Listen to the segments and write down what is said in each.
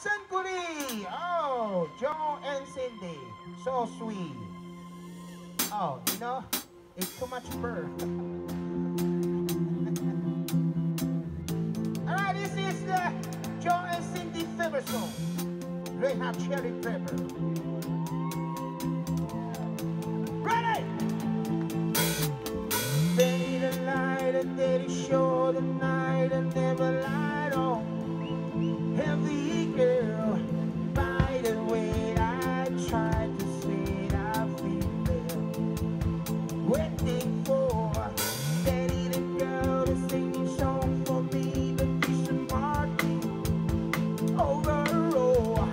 Johnson Goody. Oh, Joe and Cindy. So sweet. Oh, you know, it's too much fur. Alright, this is the Joe and Cindy favorite song. Red Hot Cherry Pepper. Ready? They need a light and they show the night and never light on. Heavy girl, by the way I tried to say it, I feel there. Waiting for that little girl to sing a song for me, the Christian Martin over the road.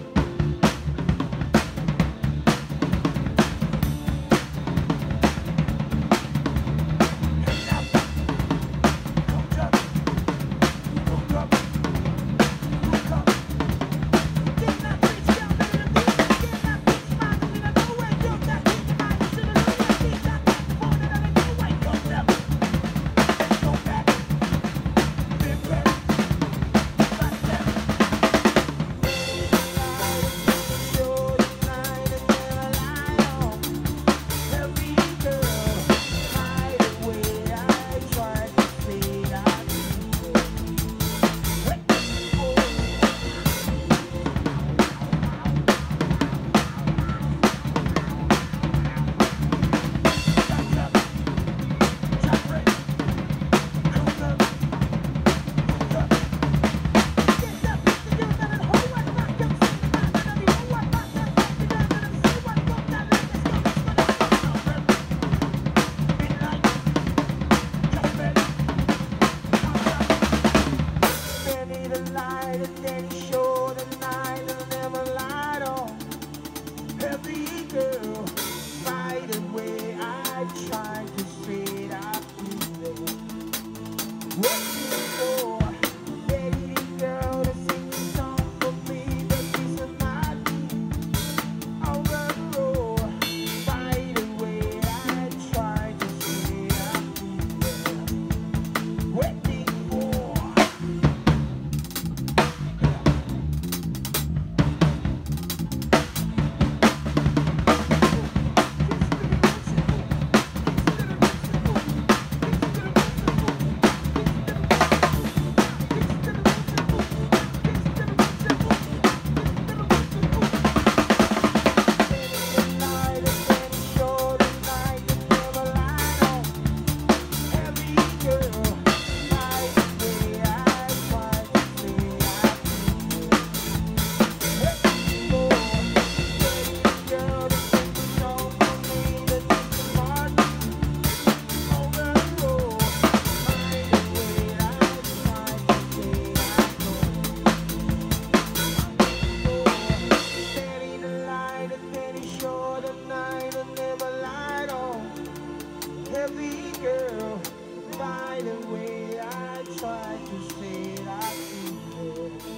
Heavy girl, by the way I tried to say it, I feel